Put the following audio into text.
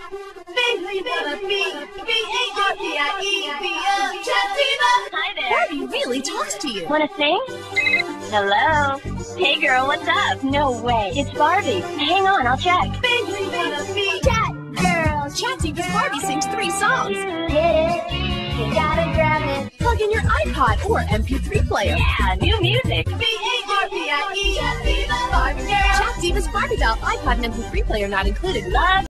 Chat Diva. Hi there. Barbie really talks to you. Wanna sing? Hello? Hey girl, what's up? No way. It's Barbie. Hang on, I'll check. Chat girl. Chat Diva's Barbie sings 3 songs. Hit it. You gotta grab it. Plug in your iPod or MP3 player. Yeah, new music. Chat Diva's Barbie doll, iPod and MP3 player not included. Love